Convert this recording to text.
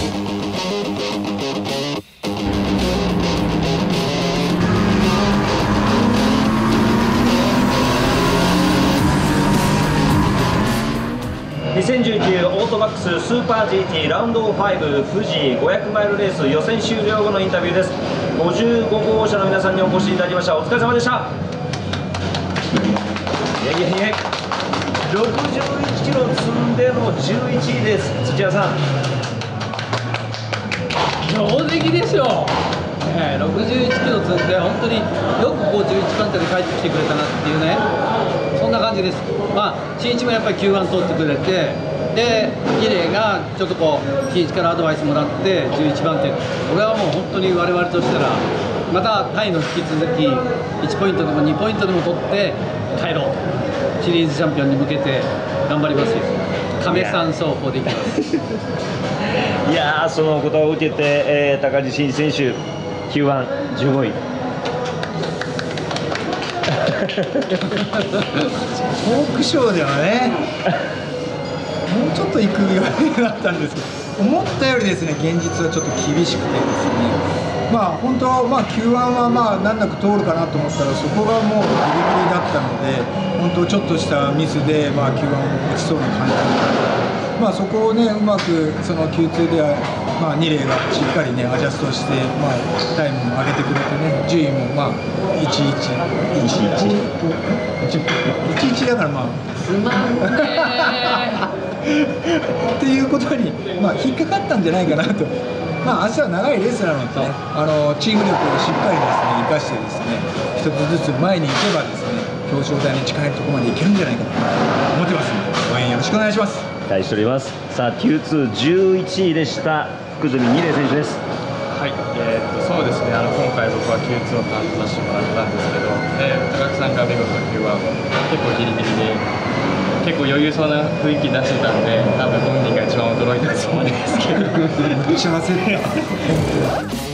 2019オートバックススーパー GT ラウンド5富士500マイルレース予選終了後のインタビューです。55号車の皆さんにお越しいただきました。お疲れ様でした。61キロ積んでの11位です。土屋さん、 上出来ですよ、61キロ積んで、本当によくこう11番手で帰ってきてくれたなっていうね、そんな感じです。まあ、新一もやっぱり Q1 取ってくれて、で、リレーがちょっとこう、新一からアドバイスもらって、11番手、これはもう本当に我々としたら、またタイの引き続き、1ポイントでも2ポイントでも取って帰ろう、シリーズチャンピオンに向けて頑張りますよ。亀山走法でいきます。 いやー、そのことを受けて、高地真一選手 Q1 15位。 トークショーではね、もうちょっと行く予定だったんですけど、思ったよりですね、現実はちょっと厳しくてですね、まあ本当はQ1 は難なく通るかなと思ったら、そこがもうギリギリだったので、本当ちょっとしたミスでQ1 落ちそうな感じだったので、そこをね、うまくその Q2 では2レーがしっかりねアジャストして、タイムも上げてくれてね、順位も11だからすまんねっていうことに引っかかったんじゃないかなと。明日は長いレースなのでね、チーム力をしっかりですね生かしてですね、一つずつ前に行けばですね、表彰台に近いところまでいけるんじゃないかと思ってますので、応援よろしくお願いします。 期待しております。さあ Q2 11位でした福住二玲選手です。 はい、そうですね、今回僕は Q2 を担当させてもらったんですけど、高木さんが見事 Q1 結構ギリギリで結構余裕そうな雰囲気出してたんで、多分本人が一番驚いたつもりですけど。 めっちゃ焦った。